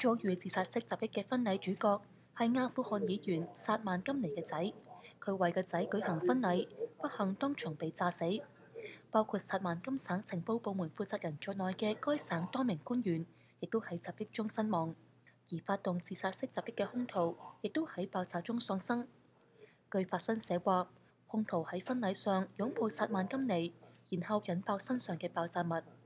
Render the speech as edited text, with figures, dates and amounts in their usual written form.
遭遇自殺式襲擊嘅婚禮主角係阿富汗議員薩曼金尼嘅仔，佢為個仔舉行婚禮，不幸當場被炸死。包括薩曼金省情報部門負責人在內嘅該省多名官員，亦都喺襲擊中身亡。而發動自殺式襲擊嘅兇徒，亦都喺爆炸中喪生。據法新社話，兇徒喺婚禮上擁抱薩曼金尼，然後引爆身上嘅爆炸物。